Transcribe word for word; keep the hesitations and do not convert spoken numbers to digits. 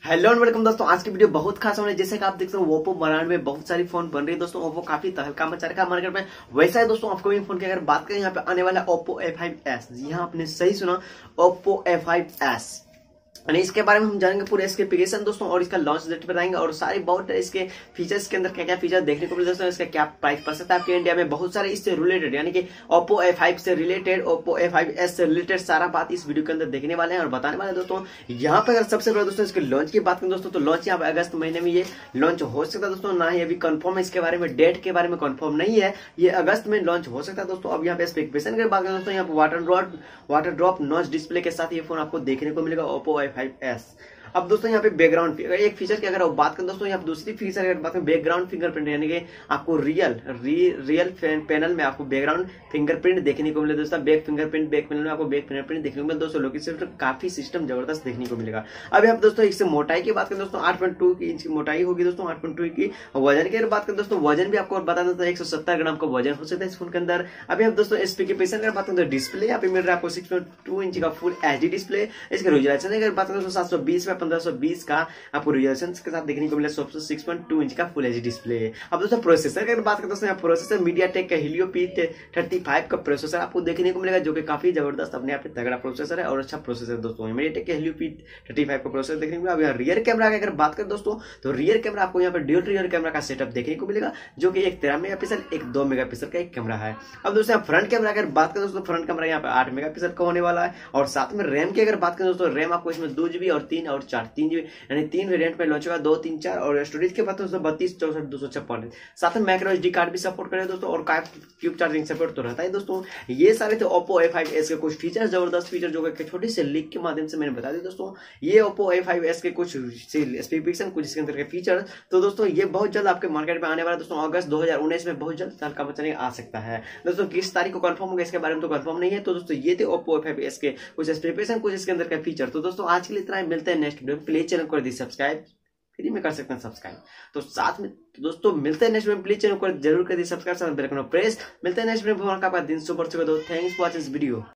Hello and welcome दोस्तों। आज की वीडियो बहुत खास होने जैसे कि आप देख सकते हो ओप्पो ब्रांड में बहुत सारी फोन बन रही है दोस्तों। ओप्पो काफी तहलका मचा रखा है मार्केट में। वैसा है दोस्तों अपकमिंग फोन की अगर बात करें यहाँ पे आने वाला ओप्पो ए फाइव एस। जी हाँ, आपने सही सुना, ओप्पो ए फाइव एस। और इसके बारे में हम जानेंगे पूरे स्पेसिफिकेशन दोस्तों, और इसका लॉन्च डेट बताएंगे और सारी बहुत इसके फीचर्स के अंदर क्या क्या फीचर देखने को मिले दोस्तों, इसका क्या प्राइस पड़ सकता है आपके इंडिया में। बहुत सारे इससे रिलेटेड यानी कि ओप्पो ए फाइव से related, Oppo A five S से रिलेटेड सारा बात इस वीडियो के अंदर देखने वाले हैं और बताने वाले हैं दोस्तों। यहाँ पे अगर सबसे पहले दोस्तों इसके लॉन्च की बात करें दोस्तों, तो लॉन्च यहाँ पे अगस्त महीने में ये लॉन्च हो सकता है दोस्तों। ना ही अभी कंफर्म है इसके बारे में, डेट के बारे में कंफर्म नहीं है, ये अगस्त में लॉन्च हो सकता है दोस्तों। अब यहाँ पे स्पेसिफिकेशन की बात करें दोस्तों, यहाँ पे water drop water drop notch display के साथ ये फोन आपको देखने को मिलेगा, ओप्पो ए फाइव एस। अब दोस्तों यहाँ पे बैकग्राउंड एक फीचर की अगर आप बात करें दोस्तों, यहाँ पे दूसरी फीचर अगर बात करें बैकग्राउंड फिंगरप्रिंट, यानी कि आपको रियल री, रियल पैनल में आपको बैकग्राउंड फिंगरप्रिंट देखने को मिले दोस्तों। बैक फिंगरप्रिंट बैक पैनल में आपको बैक फिंगरप्रिंट देखने को मिले दोस्तों। लोकेशन काफी सिस्टम जबरदस्त देखने को मिलेगा। अब यहाँ दोस्तों इससे मोटाई की बात करें दोस्तों, आठ पॉइंट टू इंच की मोटाई होगी दोस्तों, आठ पॉइंट टू की। वजन की अगर बात करें दोस्तों, वजन भी आपको बता देता है एक सौ सत्तर ग्राम का वजन हो सकता है इस फोन के अंदर। अभी आप दोस्तों स्पेसिफिकेशन अगर बात करें तो डिस्प्ले यहाँ पे मिल रहा है आपको सिक्स पॉइंट टू इंच का फुल एच डी डिस्प्ले। इसके रेजोल्यूशन अगर बात करें दोस्तों सात सौ बीस बाय पंद्रह सौ बीस का आपको रेजोल्यूशन के साथ देखने को मिला, सिक्स पॉइंट टू इंच का फुल एच डिस्प्ले। अब दोस्तों प्रोसेसर की अगर बात करें दोस्तों, प्रोसेसर मीडियाटेक का हीलियो पी थर्टी फाइव का प्रोसेसर आपको देखने को मिलेगा, जो कि काफी जबरदस्त अपने आप में तगड़ा प्रोसेसर है और अच्छा प्रोसेसर दोस्तों। मीडियाटेक का हीलियो पी थर्टी फाइव का प्रोसेसर देखने को मिलेगा। अब यहाँ रियर कैमरा की अगर बात करें दोस्तों, तो रियर कैमरा आपको यहाँ पर ड्यूल रियर कैमरा का सेटअप देखने को मिलेगा, जो कि एक तेरह मेगा पिक्सल एक दो मेगा पिक्सल का एक कैमरा है। अब दोस्तों फ्रंट कैमरा अगर बात करें दोस्तों, फ्रंट कैमरा यहाँ पे आठ मेगा पिक्सल का होने वाला है। और साथ में रैम की अगर बात करें दोस्तों, रैम आपको इसमें दो जीबी और तीन और चार तीन जीबी यानी तीन वेरियंट में लॉन्च होगा, दो तीन चार। और स्टोरेज के बाद दोस्तों बत्तीस चौसठ दो सौ छप्पन, साथ में माइक्रो एसडी कार्ड भी सपोर्ट करे दोस्तों, और क्यूब चार्जिंग सपोर्ट तो रहता है दोस्तों। ये सारे थे ओप्पो ए फाइव एस के कुछ फीचर, जबरदस्त फीचर जो कि छोटी से लीक के माध्यम से मैंने बता दिया दोस्तों। ये ओप्पो ए फाइव एस के कुछ स्पेसिफिकेशन, कुछ इसके अंदर के फीचर। तो दोस्तों ये बहुत जल्द आपके मार्केट में आने वाला दोस्तों, अगस्त दो हजार उन्नीस में बहुत जल्द तहलका मचाने आ सकता है दोस्तों। किस तारीख को कंफर्म होगा इसके बारे में तो कंफर्म नहीं है। तो दोस्तों ये थे ओप्पो ए फाइव एस के कुछ स्पेसिफिकेशन, कुछ इसके अंदर का फीचर। तो दोस्तों आज के लिए इतना ही, मिलते हैं नेक्स्ट वीडियो में। प्लीज चैनल को कर दीजिए सब्सक्राइब, फ्री में कर सकते हैं सब्सक्राइब। तो साथ में तो दोस्तों मिलते हैं नेक्स्ट वीडियो में, प्लीज चैनल को जरूर कर दीजिए सब्सक्राइब, साथ में बेल आइकन प्रेस। मिलते हैं नेक्स्ट वीडियो में, आपका दिन सुपर सुबह दो। Thanks for watching this video.